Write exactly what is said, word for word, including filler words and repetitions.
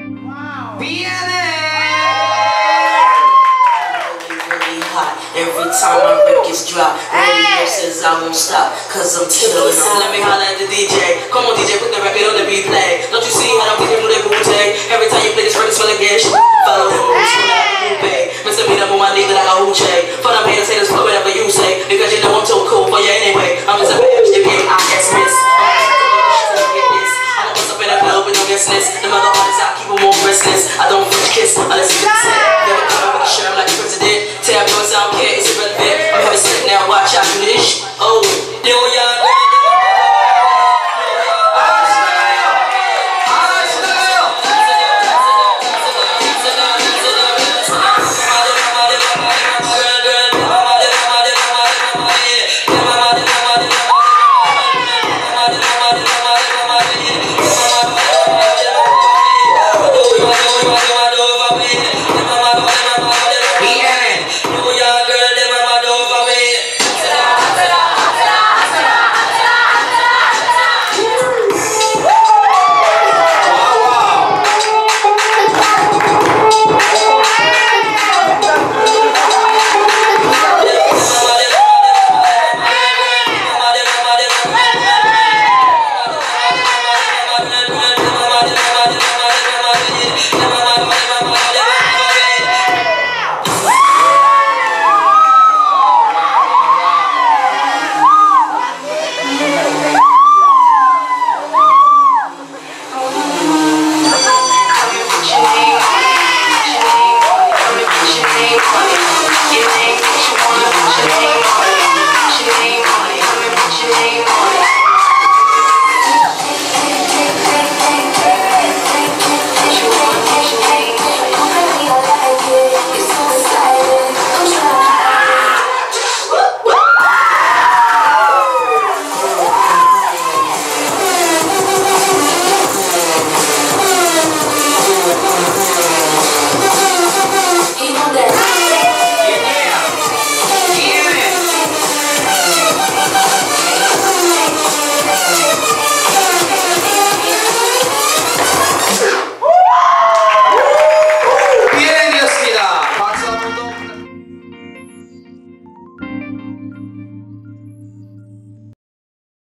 Every time my records drop, radio says I won't stop, cause I'm killing them. Let me holler at the D J. Come on D J, put the record on the replay. Don't you see how I'm thinking with that Wu-Tang? Every time you play this record, smell like gas. Follow them moves, smell like a Wu-Bang. Mr. Beat up on my knee like a Wu-Tang. For them haters, haters, for whatever you say, because you know I'm too cool for you anyway. I'm just a bitch, the game I guess miss. I'm gonna what's up in the club with no guest list. The mother